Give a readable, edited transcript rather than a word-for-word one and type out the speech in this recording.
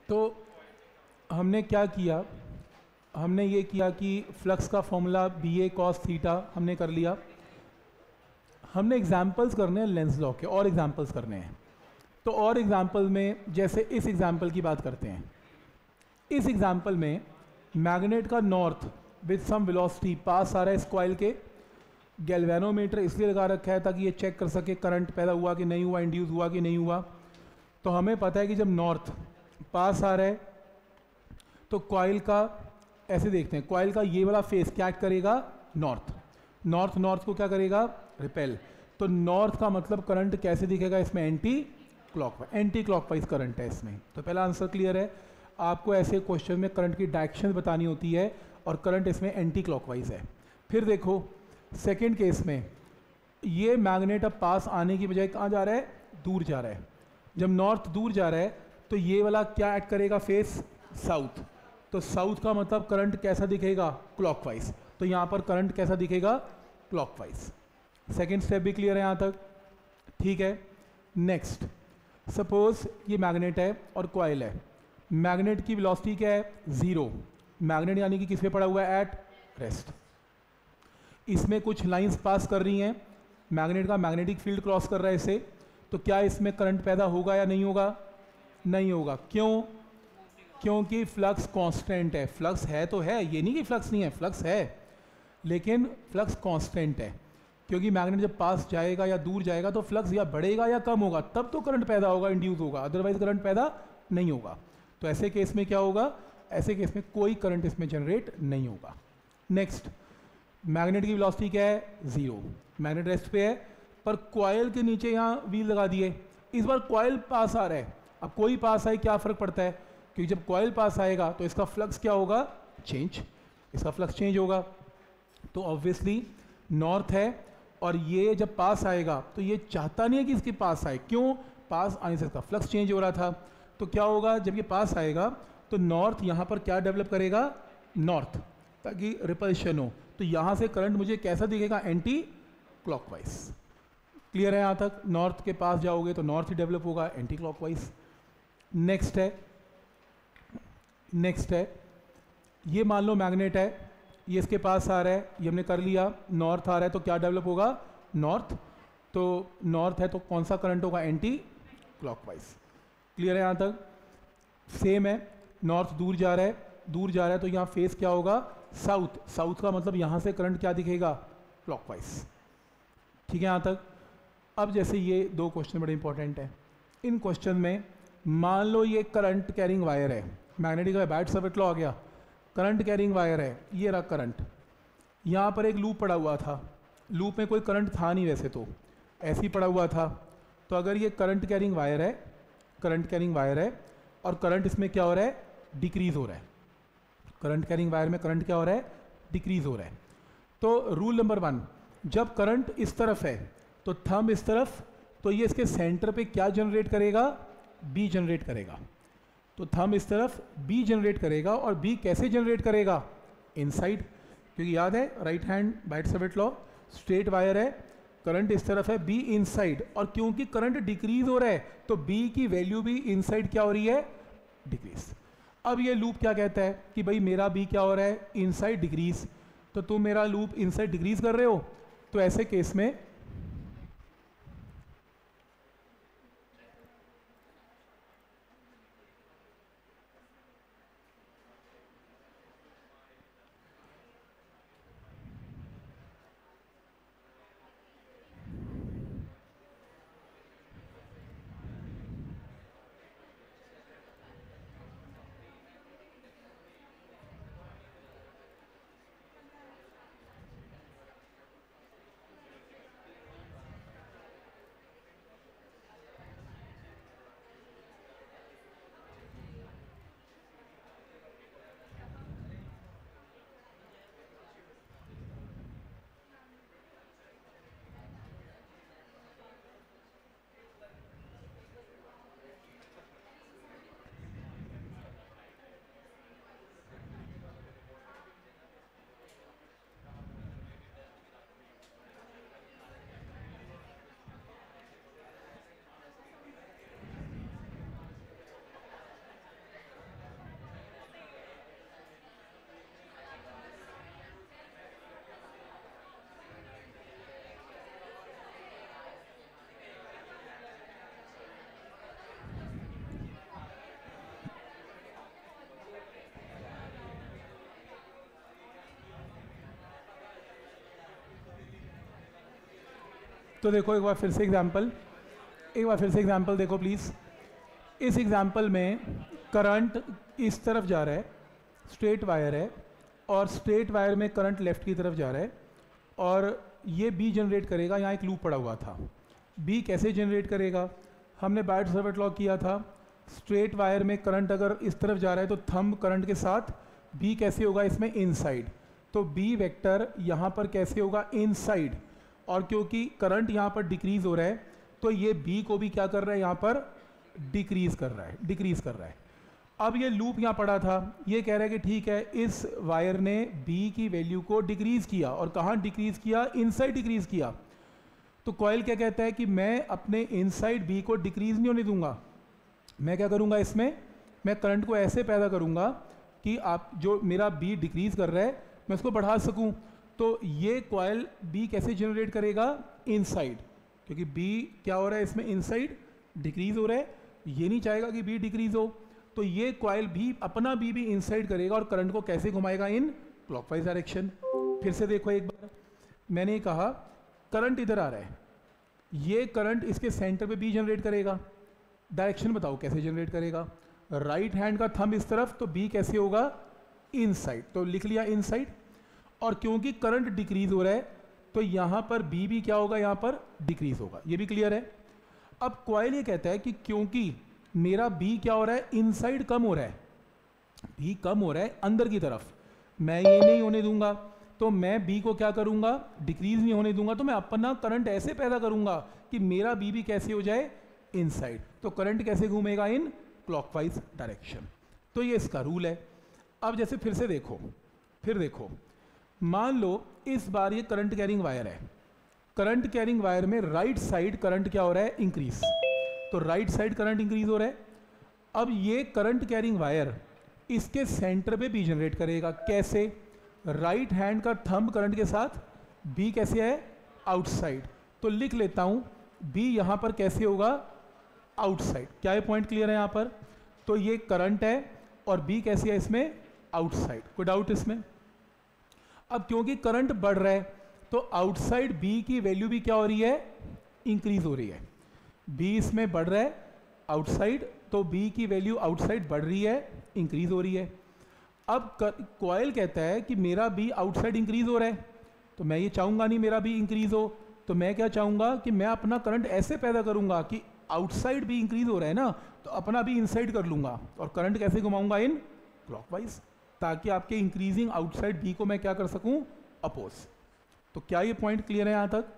तो हमने क्या किया, हमने ये किया कि फ्लक्स का formula B A cos theta हमने कर लिया। हमने एग्जाम्पल्स करने हैं लेंस लॉ के, और एग्जाम्पल्स करने हैं। तो और एग्जाम्पल में जैसे इस एग्जाम्पल की बात करते हैं। इस एग्जाम्पल में मैग्नेट का नॉर्थ विद सम वेलोसिटी पास आ रहा है इस कॉइल के। गैल्वेनोमीटर इसलिए लगा रखा है ताकि ये चेक कर सके करंट पैदा हुआ कि नहीं हुआ, इंड्यूस हुआ कि नहीं हुआ। तो हमें पता है कि जब नॉर्थ पास आ रहा है तो कॉइल का ऐसे देखते हैं, कॉइल का ये वाला फेस क्या करेगा, नॉर्थ। नॉर्थ को क्या करेगा, रिपेल। तो नॉर्थ का मतलब करंट कैसे दिखेगा इसमें, एंटी क्लॉकवाइज करंट है इसमें। तो पहला आंसर क्लियर है। आपको ऐसे क्वेश्चन में करंट की डायरेक्शन बतानी होती है और करंट इसमें एंटी क्लॉकवाइज है। फिर देखो सेकेंड केस में ये मैग्नेट अब पास आने की बजाय कहाँ जा रहा है, दूर जा रहा है। जब नॉर्थ दूर जा रहा है तो ये वाला क्या ऐड करेगा, फेस साउथ। तो साउथ का मतलब करंट कैसा दिखेगा, क्लॉकवाइज। तो यहाँ पर करंट कैसा दिखेगा, क्लॉकवाइज। सेकेंड स्टेप भी क्लियर है यहाँ तक, ठीक है। नेक्स्ट, सपोज ये मैग्नेट है और कॉइल है। मैग्नेट की वेलोसिटी क्या है, 0। मैग्नेट यानी कि किस पे पड़ा हुआ है, एट रेस्ट। इसमें कुछ लाइंस पास कर रही हैं, मैग्नेट का मैग्नेटिक फील्ड क्रॉस कर रहा है इसे। तो क्या इसमें करंट पैदा होगा या नहीं होगा, नहीं होगा। क्यों, क्योंकि फ्लक्स कांस्टेंट है। फ्लक्स है तो है, ये नहीं कि फ्लक्स नहीं है, फ्लक्स है, लेकिन फ्लक्स कांस्टेंट है। क्योंकि मैग्नेट जब पास जाएगा या दूर जाएगा तो फ्लक्स या बढ़ेगा या कम होगा, तब तो करंट पैदा होगा, इंड्यूस होगा, अदरवाइज करंट पैदा नहीं होगा। तो ऐसे केस में क्या होगा, ऐसे केस में कोई करंट इसमें जनरेट नहीं होगा। नेक्स्ट, मैग्नेट की वेलोसिटी क्या है, 0। मैग्नेट रेस्ट पे है, पर कॉइल के नीचे यहाँ व्हील लगा दिए। इस बार कॉइल पास आ रहा है। अब कोई पास आए क्या फ़र्क पड़ता है, क्योंकि जब कॉइल पास आएगा तो इसका फ्लक्स क्या होगा, चेंज। इसका फ्लक्स चेंज होगा। तो ऑब्वियसली नॉर्थ है और ये जब पास आएगा तो ये चाहता नहीं है कि इसके पास आए। क्यों, पास आने से इसका फ्लक्स चेंज हो रहा था। तो क्या होगा, जब ये पास आएगा तो नॉर्थ यहाँ पर क्या डेवलप करेगा, नॉर्थ, ताकि रिपल्शन हो। तो यहाँ से करंट मुझे कैसा दिखेगा, एंटी क्लॉकवाइज। क्लियर है यहाँ तक। नॉर्थ के पास जाओगे तो नॉर्थ ही डेवलप होगा, एंटी क्लॉकवाइज। नेक्स्ट है ये मान लो मैग्नेट है, ये इसके पास आ रहा है, ये हमने कर लिया। नॉर्थ आ रहा है तो क्या डेवलप होगा, नॉर्थ। तो नॉर्थ है तो कौन सा करंट होगा, एंटी क्लॉकवाइज। क्लियर है यहाँ तक। सेम है, नॉर्थ दूर जा रहा है तो यहाँ फेस क्या होगा, साउथ का मतलब यहाँ से करंट क्या दिखेगा, क्लॉकवाइज। ठीक है यहाँ तक। अब जैसे ये दो क्वेश्चन बड़े इंपॉर्टेंट हैं। इन क्वेश्चन में मान लो ये करंट कैरिंग वायर है, मैग्नेटिक बाइट सर्किट लॉ आ गया, करंट कैरिंग वायर है, ये रहा करंट। यहाँ पर एक लूप पड़ा हुआ था, लूप में कोई करंट था नहीं वैसे तो, ऐसे ही पड़ा हुआ था। तो अगर ये करंट कैरिंग वायर है और करंट इसमें क्या हो रहा है, डिक्रीज हो रहा है। करंट कैरिंग वायर में करंट क्या हो रहा है, डिक्रीज हो रहा है। तो रूल नंबर 1, जब करंट इस तरफ है तो थंब इस तरफ, तो ये इसके सेंटर पे क्या जनरेट करेगा, बी जनरेट करेगा। तो थंब इस तरफ बी जनरेट करेगा, और बी कैसे जनरेट करेगा, इनसाइड। क्योंकि याद है right hand bite circuit law, straight wire है, करंट इस तरफ है, बी इनसाइड। और क्योंकि करंट डिक्रीज हो रहा है तो बी की वैल्यू भी इनसाइड क्या हो रही है, डिक्रीज। अब ये लूप क्या कहता है कि भाई मेरा बी क्या हो रहा है, इनसाइड डिक्रीज। तो तुम मेरा लूप इनसाइड डिक्रीज कर रहे हो, तो ऐसे केस में तो देखो एक बार फिर से एग्जांपल देखो प्लीज़। इस एग्जांपल में करंट इस तरफ जा रहा है, स्ट्रेट वायर है, और स्ट्रेट वायर में करंट लेफ्ट की तरफ जा रहा है, और ये बी जनरेट करेगा। यहाँ एक लूप पड़ा हुआ था। बी कैसे जनरेट करेगा? हमने बायट-सैवर्ट लॉ किया था। स्ट्रेट वायर में करंट अगर इस तरफ जा रहा है तो थंब करंट के साथ बी कैसे होगा इसमें? इनसाइड। तो बी वेक्टर यहाँ पर कैसे होगा? इनसाइड। और क्योंकि करंट यहाँ पर डिक्रीज हो रहा है तो ये बी को भी क्या कर रहा है? यहाँ पर डिक्रीज कर रहा है। अब ये लूप यहाँ पड़ा था, ये कह रहा है कि ठीक है, इस वायर ने बी की वैल्यू को डिक्रीज किया, और कहाँ डिक्रीज किया? इनसाइड डिक्रीज किया। तो कॉइल क्या कहता है कि मैं अपने इनसाइड बी को डिक्रीज नहीं होने दूंगा। मैं क्या करूंगा इसमें? मैं करंट को ऐसे पैदा करूंगा कि आप जो मेरा बी डिक्रीज कर रहा है मैं उसको बढ़ा सकूं। तो ये कॉइल बी कैसे जनरेट करेगा? इनसाइड, क्योंकि बी क्या हो रहा है इसमें? इनसाइड डिक्रीज हो रहा है। ये नहीं चाहेगा कि बी डिक्रीज हो, तो ये कॉइल भी अपना बी भी इनसाइड करेगा और करंट को कैसे घुमाएगा? In clockwise direction. फिर से देखो एक बार, मैंने कहा करंट इधर आ रहा है, ये करंट इसके सेंटर पे बी जनरेट करेगा। डायरेक्शन बताओ कैसे जनरेट करेगा? राइट हैंड का थंब इस तरफ, तो बी कैसे होगा? इनसाइड। तो लिख लिया इनसाइड। और क्योंकि करंट डिक्रीज हो रहा है तो यहाँ पर बी भी क्या होगा? यहाँ पर डिक्रीज होगा। ये भी क्लियर है। अब कॉइल ये कहता है कि क्योंकि मेरा बी क्या हो रहा है? इनसाइड कम हो रहा है, बी कम हो रहा है अंदर की तरफ, मैं ये नहीं होने दूंगा, तो मैं बी को क्या करूंगा? डिक्रीज नहीं होने दूंगा। तो मैं अपना करंट ऐसे पैदा करूंगा कि मेरा बी भी कैसे हो जाए? इनसाइड। तो करंट कैसे घूमेगा? In clockwise direction. तो ये इसका रूल है। अब जैसे फिर देखो, मान लो इस बार ये करंट कैरिंग वायर है। करंट कैरिंग वायर में राइट साइड करंट क्या हो रहा है? इंक्रीज। तो राइट साइड करंट इंक्रीज हो रहा है। अब ये करंट कैरिंग वायर इसके सेंटर पे बी जनरेट करेगा। कैसे? राइट हैंड का थंब करंट के साथ, बी कैसे है? आउटसाइड। तो लिख लेता हूं बी यहां पर कैसे होगा? आउटसाइड। क्या ये पॉइंट क्लियर है यहां पर? तो ये करंट है और बी कैसे है इसमें? आउटसाइड। कोई डाउट इसमें? अब क्योंकि करंट बढ़ रहा है तो आउटसाइड बी की वैल्यू भी क्या हो रही है? इंक्रीज हो रही है। बी इसमें बढ़ रहा है आउटसाइड, तो बी की वैल्यू आउटसाइड बढ़ रही है, इंक्रीज हो रही है। अब कॉइल कहता है कि मेरा बी आउटसाइड इंक्रीज हो रहा है, तो मैं ये चाहूंगा नहीं मेरा बी इंक्रीज हो, तो मैं क्या चाहूंगा कि मैं अपना करंट ऐसे पैदा करूंगा कि आउटसाइड भी इंक्रीज हो रहा है ना, तो अपना भी इनसाइड कर लूंगा और करंट कैसे घुमाऊंगा? इन क्लॉकवाइज, ताकि आपके इंक्रीजिंग आउटसाइड बी को मैं क्या कर सकूं? अपोज। तो क्या ये पॉइंट क्लियर है यहां तक?